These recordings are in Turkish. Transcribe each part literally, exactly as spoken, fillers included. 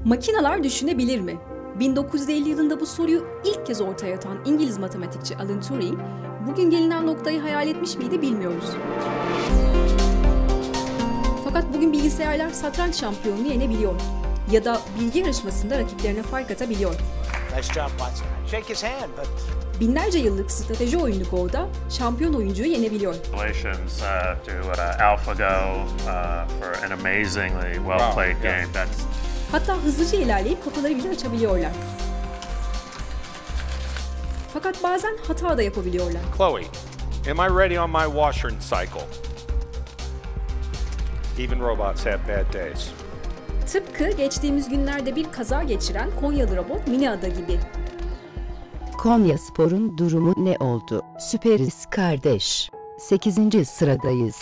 Makineler düşünebilir mi? bin dokuz yüz elli yılında bu soruyu ilk kez ortaya atan İngiliz matematikçi Alan Turing, bugün gelinen noktayı hayal etmiş miydi bilmiyoruz. Fakat bugün bilgisayarlar satranç şampiyonunu yenebiliyor ya da bilgi yarışmasında rakiplerine fark atabiliyor. Binlerce yıllık strateji oyunu Go'da şampiyon oyuncuyu yenebiliyor. Congratulations uh, to uh, AlphaGo uh, for an amazingly well played game. That's Hatta hızlıca ilerleyip kapıları bile açabiliyorlar. Fakat bazen hata da yapabiliyorlar. Chloe, am I ready on my Washburn cycle? Even robots have bad days. Tıpkı geçtiğimiz günlerde bir kaza geçiren Konyalı robot Mini Ada gibi. Konyaspor'un durumu ne oldu? Süperiz kardeş. sekizinci sıradayız.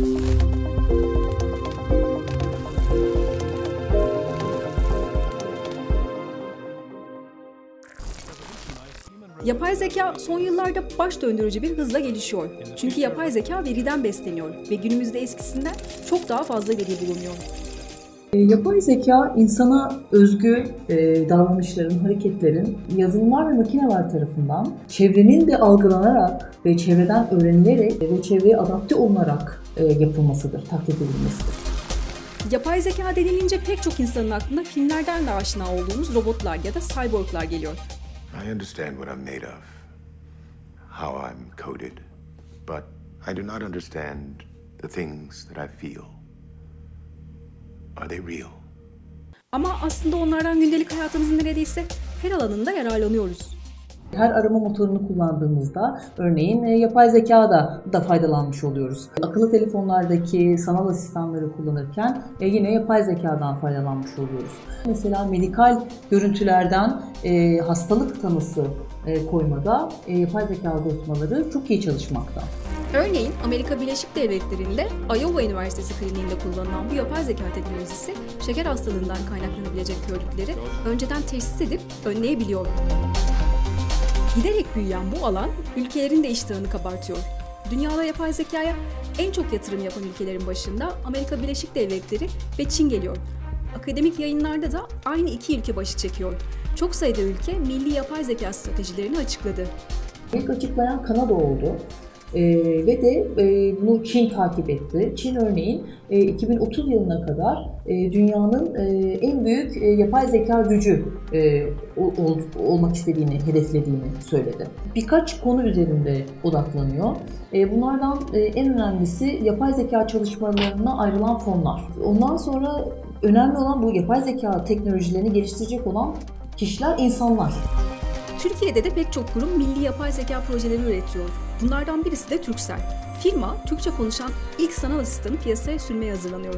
Yapay zeka son yıllarda baş döndürücü bir hızla gelişiyor. Çünkü yapay zeka veriden besleniyor ve günümüzde eskisinden çok daha fazla veri bulunuyor. Yapay zeka insana özgü e, davranışların, hareketlerin yazılımlar ve makineler tarafından çevrenin de algılanarak ve çevreden öğrenilerek ve çevreye adapte olunarak e, yapılmasıdır, taklit edilmesidir. Yapay zeka denilince pek çok insanın aklına filmlerden de aşina olduğumuz robotlar ya da cyborglar geliyor. I understand what I'm made of, how I'm coded, but I do not understand the things that I feel. Are they real? Ama aslında onlardan gündelik hayatımızın neredeyse her alanında yararlanıyoruz. Her arama motorunu kullandığımızda örneğin yapay zekada da faydalanmış oluyoruz. Akıllı telefonlardaki sanal asistanları kullanırken yine yapay zekadan faydalanmış oluyoruz. Mesela medikal görüntülerden e, hastalık tanısı e, koymada e, yapay zeka algoritmaları çok iyi çalışmakta. Örneğin Amerika Birleşik Devletleri'nde Iowa Üniversitesi kliniğinde kullanılan bu yapay zeka teknolojisi şeker hastalığından kaynaklanabilecek körlükleri önceden teşhis edip önleyebiliyor. Giderek büyüyen bu alan ülkelerin de iştahını kabartıyor. Dünyada yapay zekaya en çok yatırım yapan ülkelerin başında Amerika Birleşik Devletleri ve Çin geliyor. Akademik yayınlarda da aynı iki ülke başı çekiyor. Çok sayıda ülke milli yapay zeka stratejilerini açıkladı. İlk açıklayan Kanada oldu. Ee, ve de e, bunu Çin takip etti. Çin örneğin e, iki bin otuz yılına kadar e, dünyanın e, en büyük e, yapay zeka gücü e, ol, olmak istediğini, hedeflediğini söyledi. Birkaç konu üzerinde odaklanıyor. E, bunlardan e, en önemlisi yapay zeka çalışmalarına ayrılan fonlar. Ondan sonra önemli olan bu yapay zeka teknolojilerini geliştirecek olan kişiler, insanlar. Türkiye'de de pek çok kurum milli yapay zeka projeleri üretiyor. Bunlardan birisi de Turkcell. Firma, Türkçe konuşan ilk sanal asistanı piyasaya sürmeye hazırlanıyor.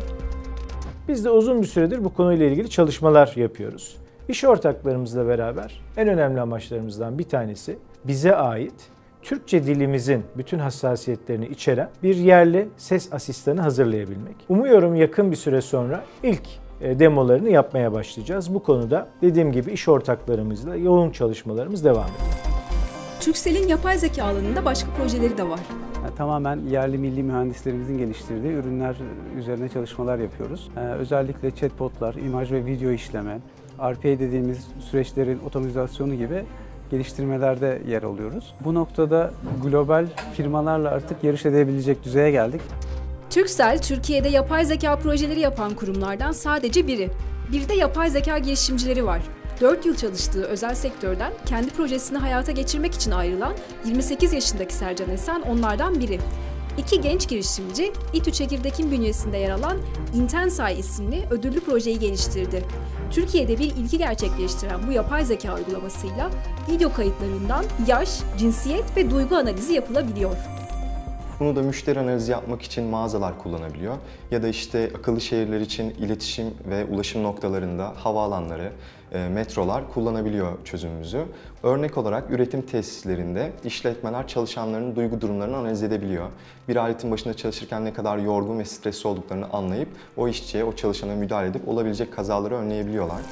Biz de uzun bir süredir bu konuyla ilgili çalışmalar yapıyoruz. İş ortaklarımızla beraber en önemli amaçlarımızdan bir tanesi bize ait Türkçe dilimizin bütün hassasiyetlerini içeren bir yerli ses asistanı hazırlayabilmek. Umuyorum yakın bir süre sonra ilk demolarını yapmaya başlayacağız. Bu konuda dediğim gibi iş ortaklarımızla yoğun çalışmalarımız devam ediyor. Turkcell'in yapay zeka alanında başka projeleri de var. Yani tamamen yerli milli mühendislerimizin geliştirdiği ürünler üzerine çalışmalar yapıyoruz. Ee, özellikle chatbotlar, imaj ve video işleme, R P A dediğimiz süreçlerin otomasyonu gibi geliştirmelerde yer alıyoruz. Bu noktada global firmalarla artık yarış edebilecek düzeye geldik. Turkcell, Türkiye'de yapay zeka projeleri yapan kurumlardan sadece biri. Bir de yapay zeka girişimcileri var. dört yıl çalıştığı özel sektörden kendi projesini hayata geçirmek için ayrılan yirmi sekiz yaşındaki Sercan Esen onlardan biri. İki genç girişimci, İTÜ Çekirdek'in bünyesinde yer alan Intensai isimli ödüllü projeyi geliştirdi. Türkiye'de bir ilki gerçekleştiren bu yapay zeka uygulamasıyla video kayıtlarından yaş, cinsiyet ve duygu analizi yapılabiliyor. Bunu da müşteri analizi yapmak için mağazalar kullanabiliyor. Ya da işte akıllı şehirler için iletişim ve ulaşım noktalarında havaalanları, metrolar kullanabiliyor çözümümüzü. Örnek olarak üretim tesislerinde işletmeler çalışanların duygu durumlarını analiz edebiliyor. Bir aletin başında çalışırken ne kadar yorgun ve stresli olduklarını anlayıp o işçiye, o çalışana müdahale edip olabilecek kazaları önleyebiliyorlar.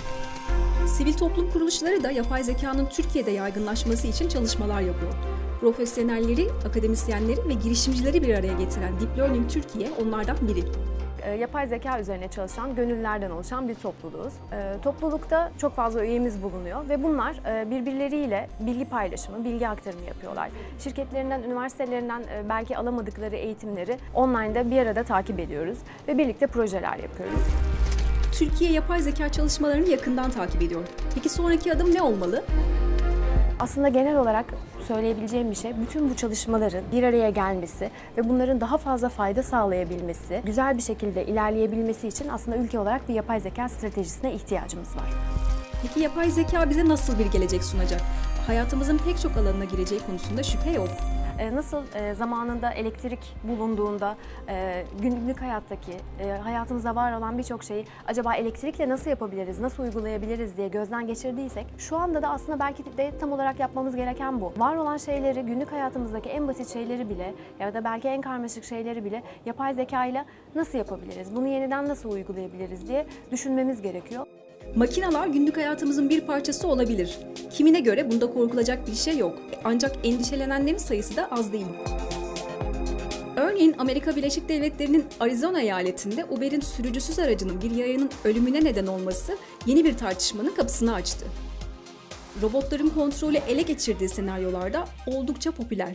Sivil toplum kuruluşları da yapay zekanın Türkiye'de yaygınlaşması için çalışmalar yapıyor. Profesyonelleri, akademisyenleri ve girişimcileri bir araya getiren Deep Learning Türkiye onlardan biri. yapay zeka üzerine çalışan, gönüllülerden oluşan bir topluluğuz. Toplulukta çok fazla üyemiz bulunuyor ve bunlar birbirleriyle bilgi paylaşımı, bilgi aktarımı yapıyorlar. Şirketlerinden, üniversitelerinden belki alamadıkları eğitimleri online'da bir arada takip ediyoruz ve birlikte projeler yapıyoruz. Türkiye yapay zeka çalışmalarını yakından takip ediyor. Peki sonraki adım ne olmalı? Aslında genel olarak söyleyebileceğim bir şey, bütün bu çalışmaların bir araya gelmesi ve bunların daha fazla fayda sağlayabilmesi, güzel bir şekilde ilerleyebilmesi için aslında ülke olarak bir yapay zeka stratejisine ihtiyacımız var. Peki yapay zeka bize nasıl bir gelecek sunacak? Hayatımızın pek çok alanına gireceği konusunda şüphe yok. Nasıl zamanında elektrik bulunduğunda günlük hayattaki, hayatımızda var olan birçok şeyi acaba elektrikle nasıl yapabiliriz, nasıl uygulayabiliriz diye gözden geçirdiysek, şu anda da aslında belki de tam olarak yapmamız gereken bu. Var olan şeyleri, günlük hayatımızdaki en basit şeyleri bile ya da belki en karmaşık şeyleri bile yapay zeka ile nasıl yapabiliriz, bunu yeniden nasıl uygulayabiliriz diye düşünmemiz gerekiyor. Makineler günlük hayatımızın bir parçası olabilir. Kimine göre bunda korkulacak bir şey yok. Ancak endişelenenlerin sayısı da az değil. Örneğin Amerika Birleşik Devletleri'nin Arizona eyaletinde Uber'in sürücüsüz aracının bir yayanın ölümüne neden olması yeni bir tartışmanın kapısını açtı. Robotların kontrolü ele geçirdiği senaryolarda oldukça popüler.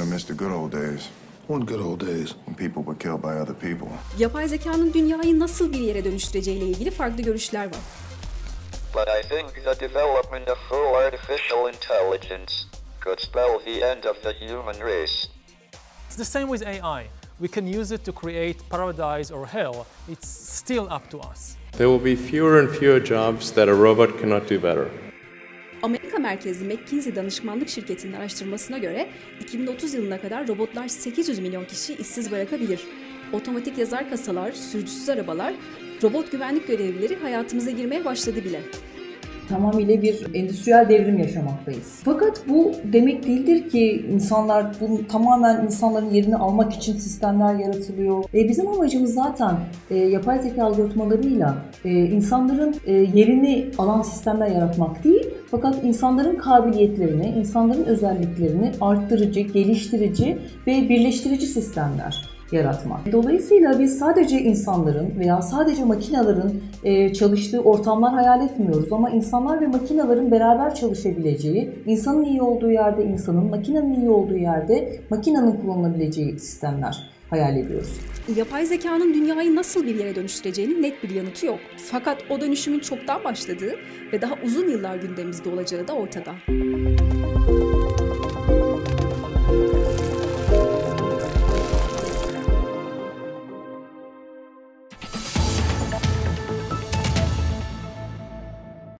Yapay zekanın dünyayı nasıl bir yere dönüştüreceğiyle ilgili farklı görüşler var. But I think the development of full artificial intelligence could spell the end of the human race. It's the same with A I. We can use it to create paradise or hell. It's still up to us. There will be fewer and fewer jobs that a robot cannot do better. Amerika merkezli McKinsey danışmanlık şirketinin araştırmasına göre iki bin otuz yılına kadar robotlar sekiz yüz milyon kişiyi işsiz bırakabilir. Otomatik yazar kasalar, sürücüsüz arabalar, robot güvenlik görevlileri hayatımıza girmeye başladı bile. Tamamıyla bir endüstriyel devrim yaşamaktayız. Fakat bu demek değildir ki insanlar, bu tamamen insanların yerini almak için sistemler yaratılıyor. E, bizim amacımız zaten e, yapay zeka algoritmalarıyla e, insanların e, yerini alan sistemler yaratmak değil, fakat insanların kabiliyetlerini, insanların özelliklerini arttırıcı, geliştirici ve birleştirici sistemler yaratmak. Dolayısıyla biz sadece insanların veya sadece makinelerin e, çalıştığı ortamlar hayal etmiyoruz ama insanlar ve makinelerin beraber çalışabileceği, insanın iyi olduğu yerde insanın, makinenin iyi olduğu yerde makinenin kullanılabileceği sistemler hayal ediyoruz. Yapay zekanın dünyayı nasıl bir yere dönüştüreceğinin net bir yanıtı yok. Fakat o dönüşümün çoktan başladığı ve daha uzun yıllar gündemimizde olacağı da ortada.